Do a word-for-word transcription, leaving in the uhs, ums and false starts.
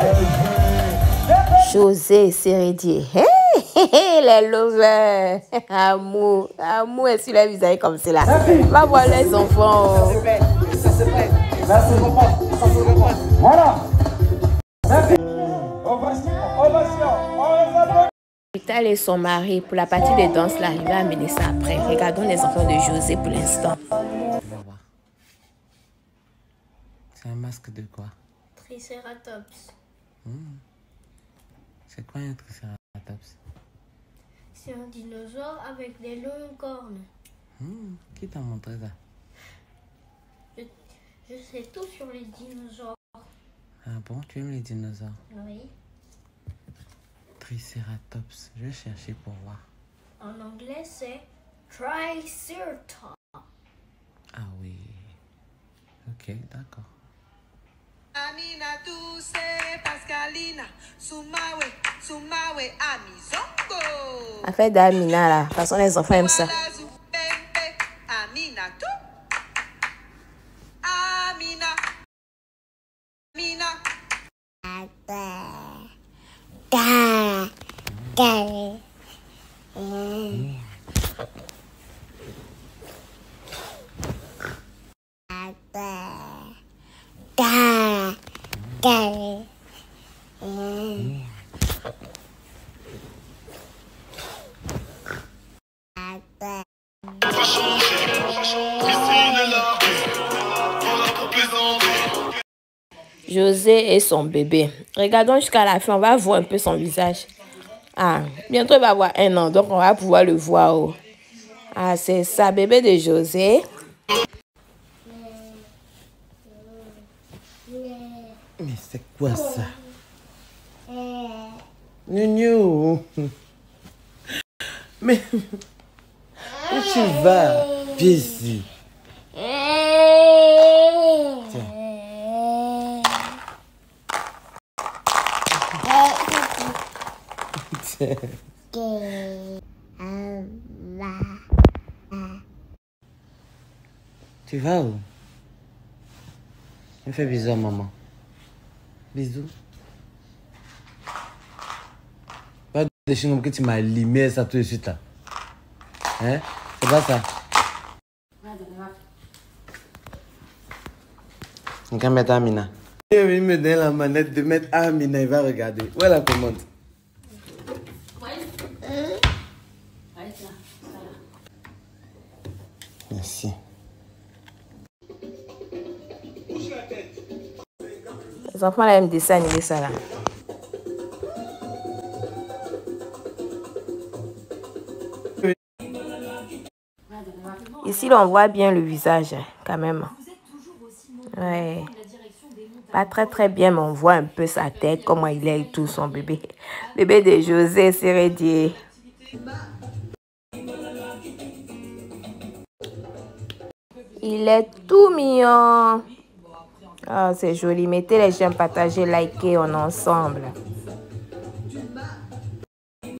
José Sérédier. Hey, hey, hey, les lovers. Amour. Amour est sur les visages comme cela. Va voir les enfants. Ça se fait. Merci. Voilà. Vital et son mari, pour la partie des danses, là, il va amener ça après. Regardons les enfants de José pour l'instant. C'est un masque de quoi? Triceratops. Mmh. C'est quoi un triceratops? C'est un dinosaure avec des longues cornes. Mmh. Qui t'a montré ça? Je, je sais tout sur les dinosaures. Ah bon, tu aimes les dinosaures? Oui. Triceratops, je vais chercher pour voir. En anglais, c'est Triceratops. Ah oui. Ok, d'accord. Amina Tousse, Pascalina, Soumawe, Soumawe, Amizongo. Affaire d'Amina là, de toute façon les enfants aiment ça. Amina tout. Amina. Amina. Da. Da. Mm. Da. Da. Mm. José et son bébé. Regardons jusqu'à la fin, on va voir un peu son visage. Ah, bientôt il va avoir un an, donc on va pouvoir le voir. Oh. Ah, c'est ça, bébé de José. Mais c'est quoi ça? Nounou. Mais où tu vas? Viens ici. Tiens. Tiens. Tu vas où? Me fais bisous à maman. Bisous. Pas de chinois que tu m'as limé ça tout de suite là. Hein? C'est pas ça. On va mettre Amina. Il me donne la manette de mettre Amina, il va regarder. Où est la commande? Merci. Les enfants là aiment dessin animé ça là. Ici, là, on voit bien le visage, quand même. Ouais. Pas très, très bien, mais on voit un peu sa tête, comment il est et tout, son bébé. Bébé de José Sérédier. Il est tout mignon. Ah, c'est joli. Mettez les j'aime, partagez, likez, on est ensemble.